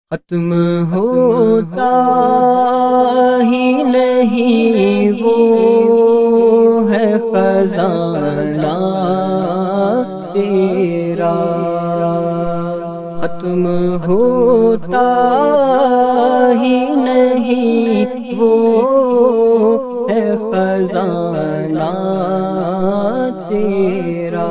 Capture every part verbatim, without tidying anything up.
ختم ہوتا ہی نہیں وہ ہے خزانہ تیرا، ختم ہوتا ہی نہیں وہ ہے خزانہ تیرا،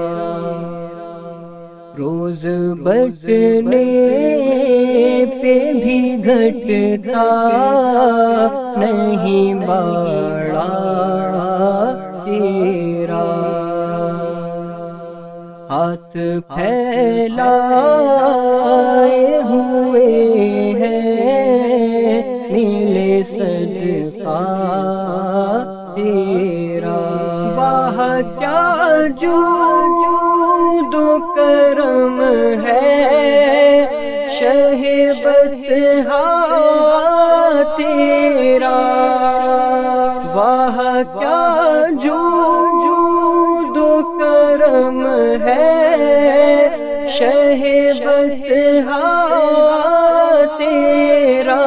روز بچنے پہ بھی گھٹتا نہیں باڑا تیرا، ہاتھ پھیلائے ہوئے ہیں ملے صدقہ تیرا، واہ کیا جود و کرم ہے شہ بطحا تیرا، واہ کیا جود و کرم ہے شہ بطحا تیرا،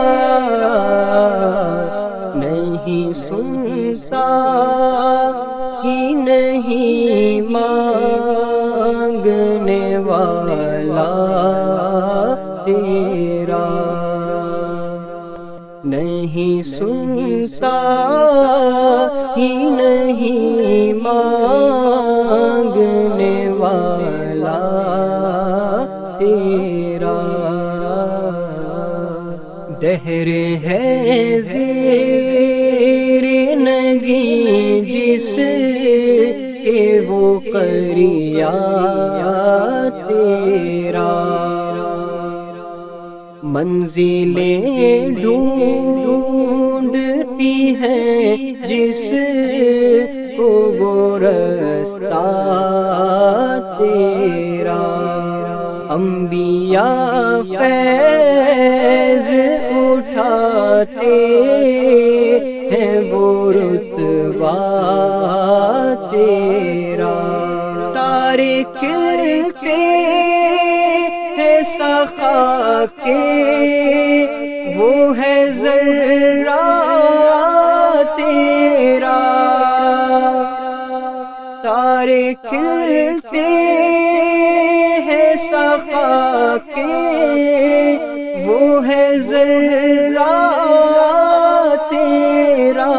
نہیں سنتا ہی نہیں مانگنے والا تیرا، نہیں سنتا ہی نہیں مانگنے والا تیرا، دہر ہے زیر نگیں جس کے وہ قریا تیرا، منزلیں ڈھونڈتی ہیں جس کو وہ رستہ تیرا، انبیاء فیض اٹھاتے ہیں وہ رتبہ تیرا، تارے کھلتے ہیں سخا کے وہ ہے ذرہ تیرا، تارے کھلتے ہیں سخا کے وہ ہے ذرہ تیرا،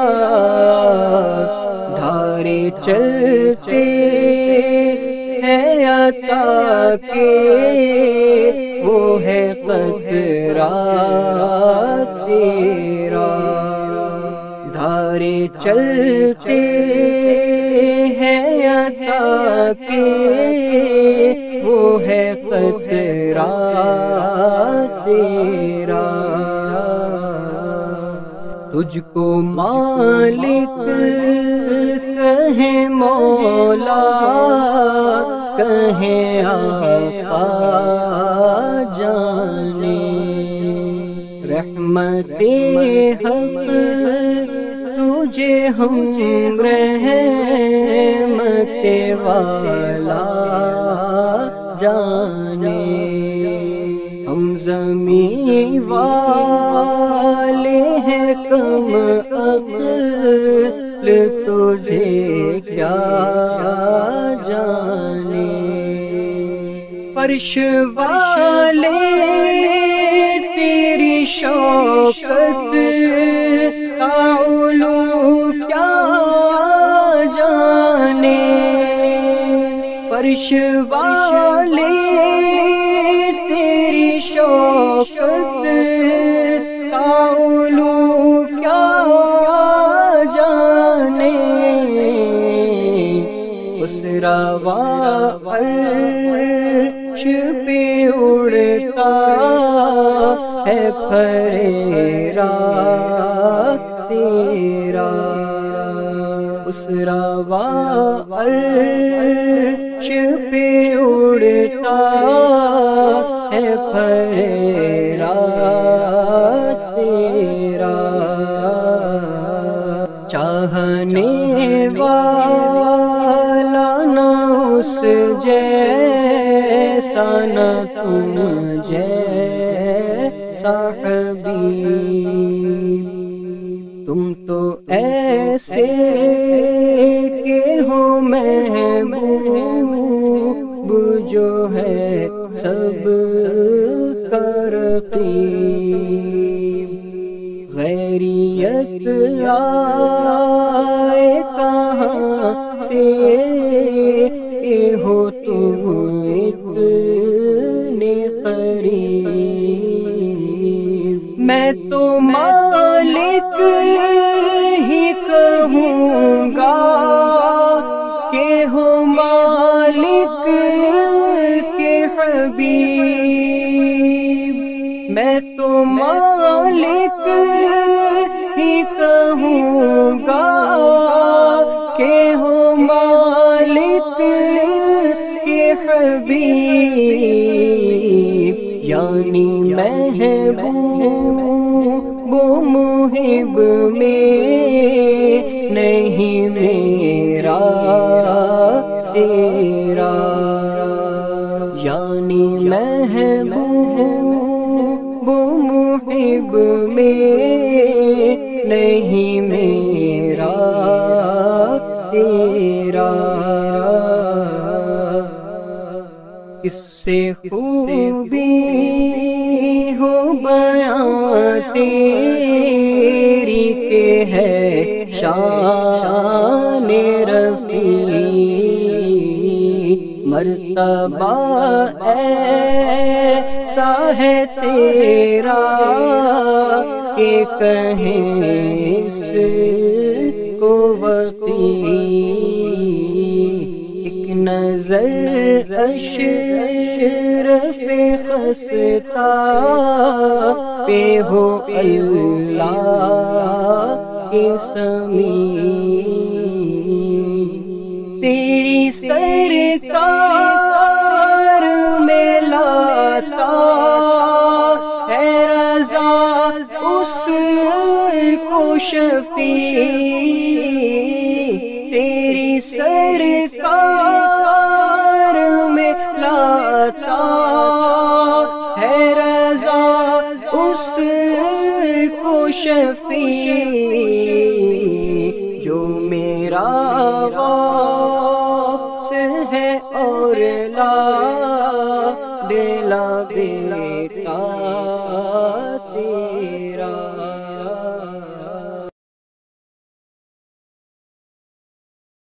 دھارے چلتے ہیں عطا کے وہ ہے قطرہ تیرا، دھارے چلتے ہیں عطا کے وہ ہے قطرہ تیرا، تجھ کو مالک کہیں مولا کہیں آقا جانے، رحمت حق تجھے ہم رحمت والا جانے، ہم زمین والے ہیں کم عقل تجھے کیا جانے، فرش والے تیری شوکت علو کیا جانے، فرش والے تیری شوکت علو کیا جانے، اس روا عرش پہ اڑتا ہے پھریرا تیرا، اس روا عرش پہ اڑتا ہے پھریرا تیرا، چاہنے والا نہ اس جیسا نہ تم جیسا حبیب، تم تو ایسے کہ ہو محبوب جو ہے سب کا رقیب، غیریت آئے کہاں سے کہ ہو تم اتنے قریب، میں تو مالک ہی کہوں گا کہ ہو مالک کے حبیب، میں تو مالک ہی کہوں گا کہ ہو مالک کے حبیب، یعنی محبوب و محب میں نہیں میرا تیرا، یعنی محبوب و محب میں نہیں میرا تیرا، اس سے خوبی ہو بیان تیری کہ ہے شان رفیع، مرتبہ ایسا ہے تیرا کہ کہیں اس کو وقیع، ایک نظر اشرف خستہ پہ ہو اللہ کے سمیع، تیری سرکار میں لاتا ہے رضا اس کو شفیع، تیری سرکار میں لاتا ہے رضا اس کو شفیع، جو میرا